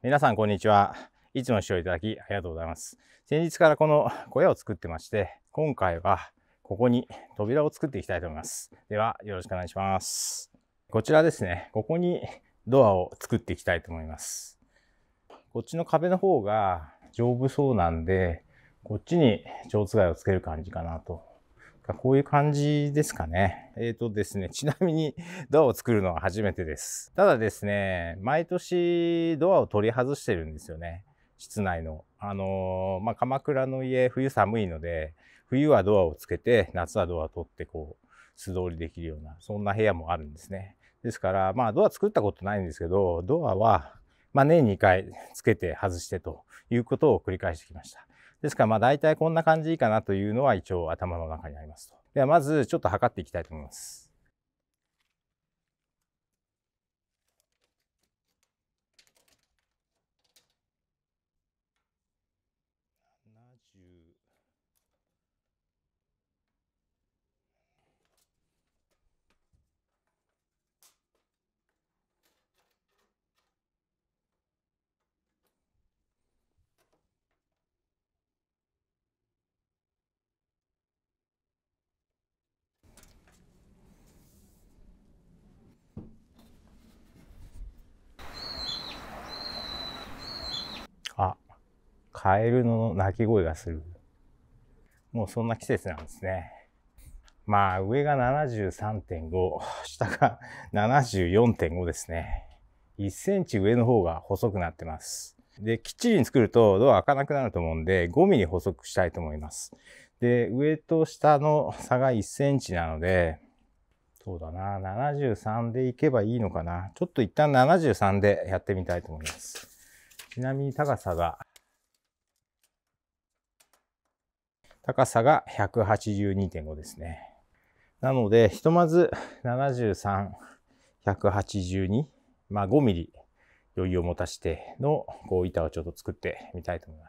皆さんこんにちは。いつも視聴いただきありがとうございます。先日からこの小屋を作ってまして、今回はここに扉を作っていきたいと思います。ではよろしくお願いします。こちらですね、ここにドアを作っていきたいと思います。こっちの壁の方が丈夫そうなんで、こっちに蝶つがいをつける感じかなと。こういう感じですかね。ですね、ちなみにドアを作るのは初めてです。ただですね、毎年ドアを取り外してるんですよね。室内の。鎌倉の家、冬寒いので、冬はドアをつけて、夏はドアを取って素通りできるような、そんな部屋もあるんですね。ですから、ドア作ったことないんですけど、ドアは、年2回つけて外してということを繰り返してきました。ですから、大体こんな感じかなというのは一応頭の中にありますと。では、まずちょっと測っていきたいと思います。70。あ、カエルの鳴き声がする。もうそんな季節なんですね。上が 73.5、下が 74.5 ですね。1センチ上の方が細くなってます。で、きっちりに作るとドア開かなくなると思うんで、5ミリ細くしたいと思います。で、上と下の差が1センチなので、そうだな、73でいけばいいのかな。ちょっと一旦73でやってみたいと思います。ちなみに高さが 182.5 ですね。なので、ひとまず73、182、5ミリ余裕を持たしての板をちょっと作ってみたいと思います。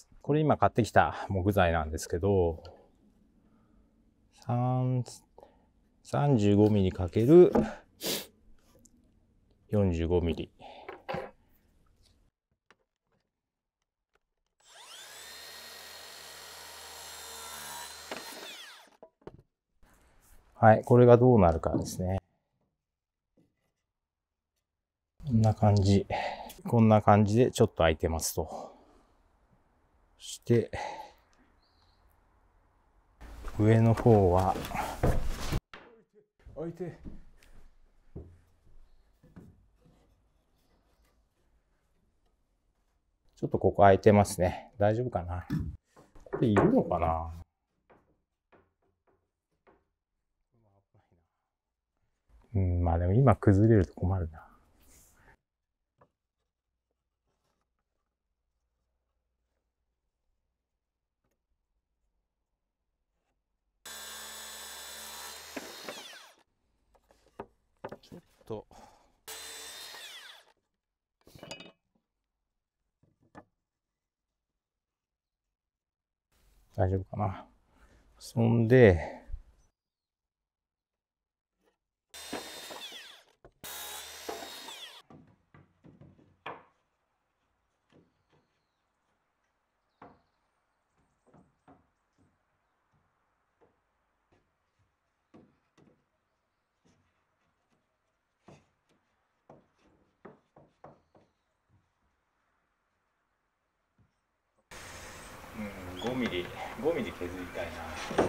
これ今買ってきた木材なんですけど、35ミリかける45ミリ。はい、これがどうなるかですね。こんな感じ。こんな感じでちょっと開いてますと。そして、上の方は、開いて。ちょっとここ開いてますね。大丈夫かな。これいるのかな。でも今崩れると困るな。ちょっと。大丈夫かな。そんで、5ミリ、5ミリ削りたいな。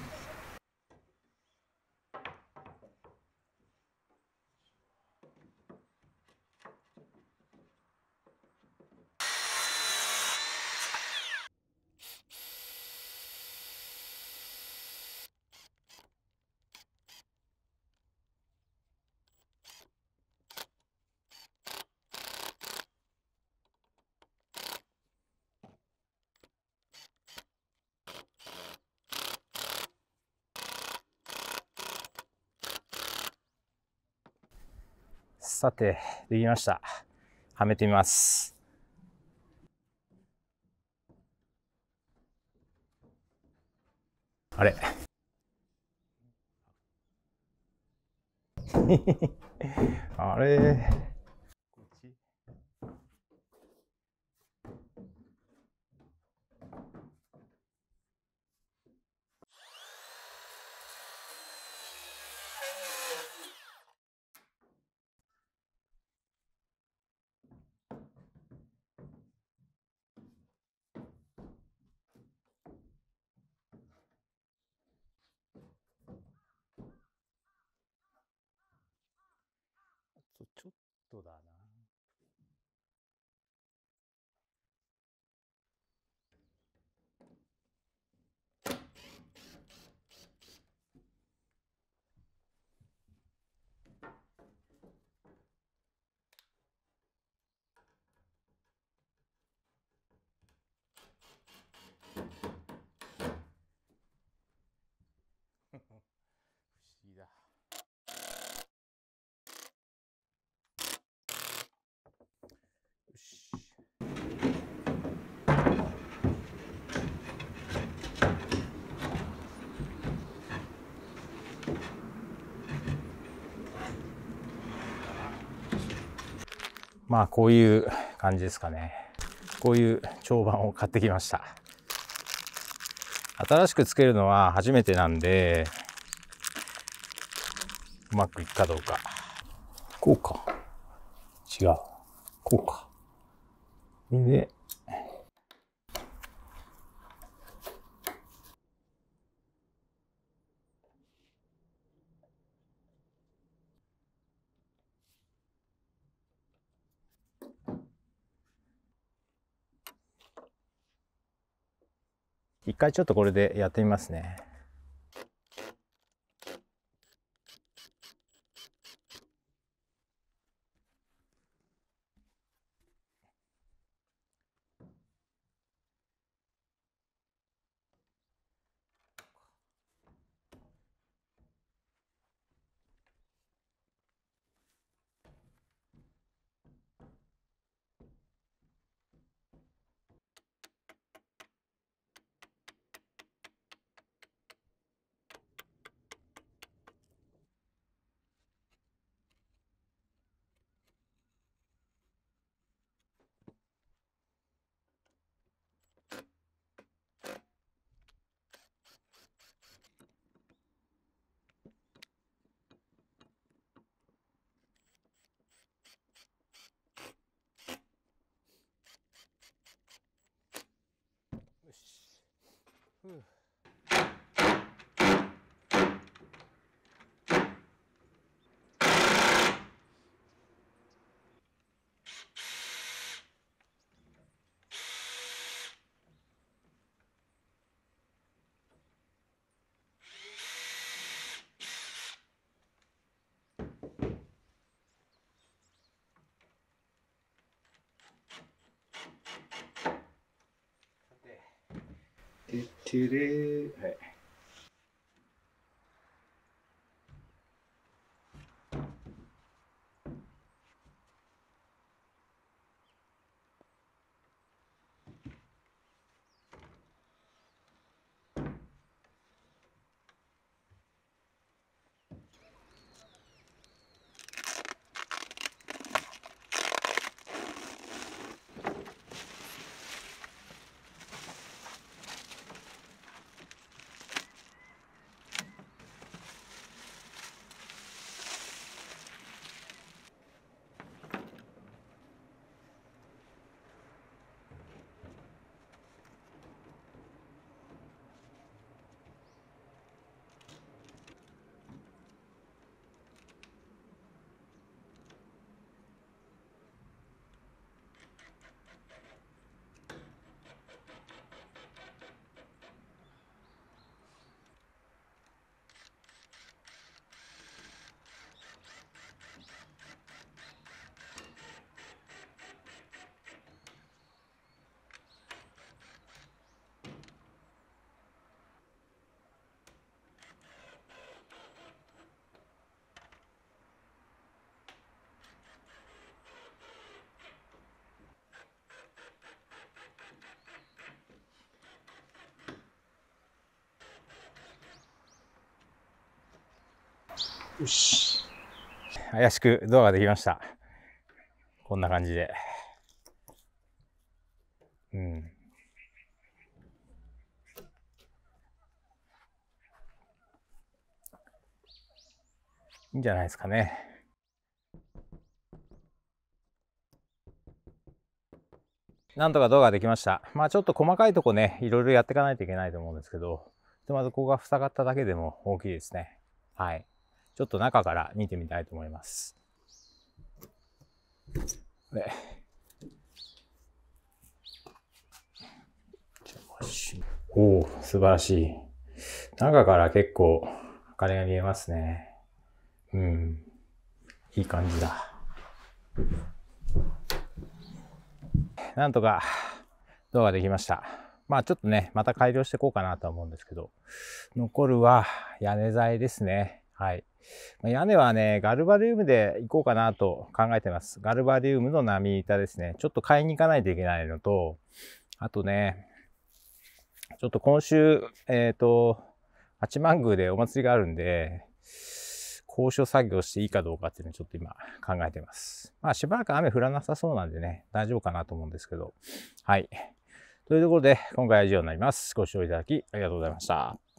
さて、できました。はめてみます。あれあれちょっとだな。不思議だ。よし。まあこういう感じですかね。こういう長板を買ってきました。新しくつけるのは初めてなんで、うまくいくかどうか。こうか。違う。こうか。で、一回ちょっとこれでやってみますね。よし。てれー。はい。よし。怪しくドアができました。こんな感じで。うん。 いいんじゃないですかね。なんとか動画できました。まあちょっと細かいとこね、いろいろやっていかないといけないと思うんですけど、ひとまずここが塞がっただけでも大きいですね。はい。ちょっと中から見てみたいと思います。おお、素晴らしい。中から結構明かりが見えますね。うん。いい感じだ。なんとか動画できました。まあちょっとね、また改良していこうかなとは思うんですけど、残るは屋根材ですね。はい。屋根はね、ガルバリウムでいこうかなと考えてます。ガルバリウムの波板ですね。ちょっと買いに行かないといけないのと、あとね、ちょっと今週、八幡宮でお祭りがあるんで、交渉作業していいかどうかっていうのをちょっと今考えてます。まあしばらく雨降らなさそうなんでね、大丈夫かなと思うんですけど。はい。というところで、今回は以上になります。ご視聴いただきありがとうございました。